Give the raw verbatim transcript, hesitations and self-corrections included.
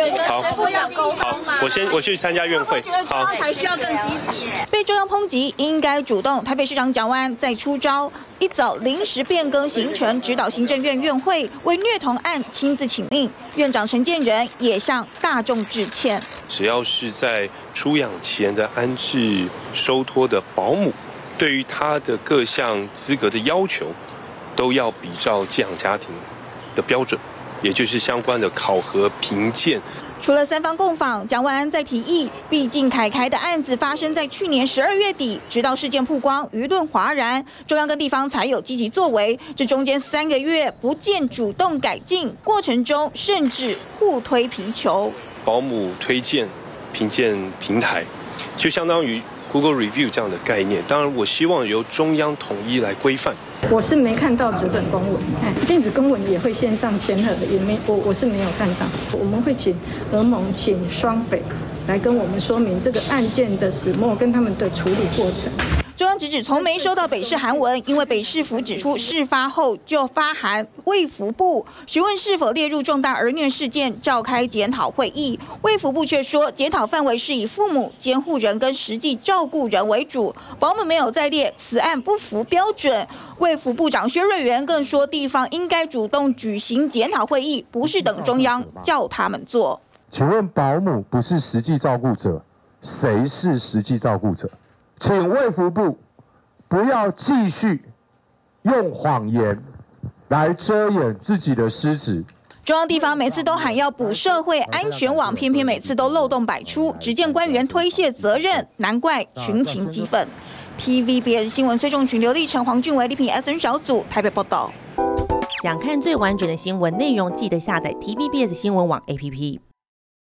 有跟师傅要沟通吗？ 我先我去参加院会，好， 才需要更积极。 被中央抨击，应该主动。台北市长蒋万安再出招，一早临时变更行程，指导行政院院会为虐童案亲自请命。院长陈建仁也向大众致歉。 只要是在出养前的安置收托的保姆，对于他的各项资格的要求，都要比照寄养家庭的标准，也就是相关的考核评鉴。 除了三方共访，蒋万安再提议，毕竟凯凯的案子发生在去年十二月底，直到事件曝光，舆论哗然，中央跟地方才有积极作为。这中间三个月不见主动改进，过程中甚至互推皮球。 保姆推荐评鉴平台，就相当于 Google Review 这样的概念。当然，我希望由中央统一来规范。 我是没看到纸本公文，哎，电子公文也会线上签核，也没我我是没有看到。我们会请俄盟、请双北来跟我们说明这个案件的始末跟他们的处理过程。 中央直指从没收到北市函文，因为北市府指出事发后就发函卫福部询问是否列入重大儿虐事件，召开检讨会议。卫福部却说检讨范围是以父母、监护人跟实际照顾人为主，保姆没有在列，此案不符标准。卫福部长薛瑞元更说，地方应该主动举行检讨会议，不是等中央叫他们做。 请问保姆不是实际照顾者，谁是实际照顾者？请卫福部不要继续用谎言来遮掩自己的失职。 中央地方每次都喊要补社会安全网，偏偏每次都漏洞百出，只见官员推卸责任，难怪群情激愤。T V B S 新闻崔仲群、刘立成、黄俊伟、李品 S N 小组台北报道。 想看最完整的新闻内容，记得下载 T V B S 新闻网 A P P。